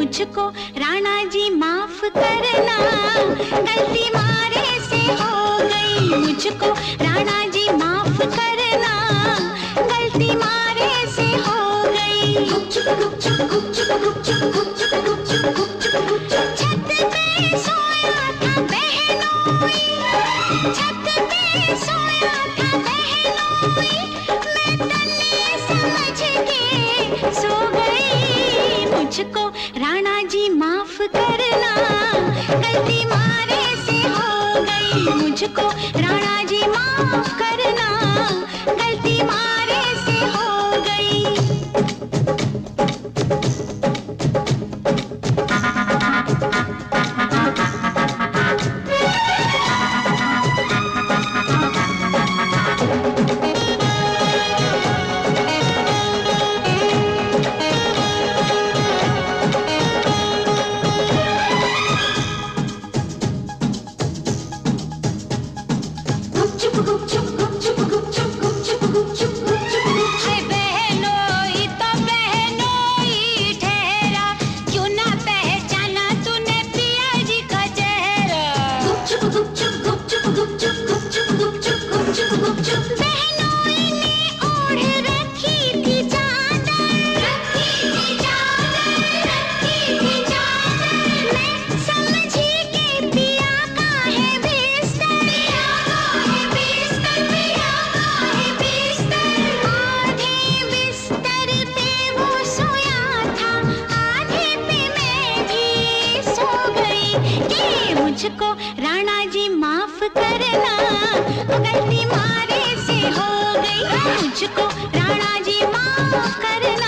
मुझको राणा जी माफ करना, गलती मारे से हो गई। मुझको राणा जी माफ करना, गलती मारे से हो गई। छत पे सोया था बहनोई, छत पे सोया था बहनोई, मैं तन्ने समझ के सो गई। मुझको राणा जी माफ करना, गलती मारे से हो गई। मुझको राणा जी माफ करना, गलती मारे से हो गई। मुझको राणा जी माफ करना, गलती मारे से हो गई। मुझको राणा जी माफ करना।